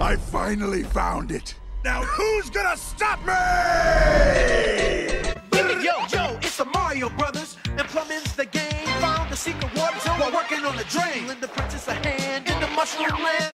I finally found it. Now who's gonna stop me? Yo, it's the Mario Brothers, and plumbing's the game. Found the secret water zone while working on the drain. Lend the princess a hand in the mushroom land.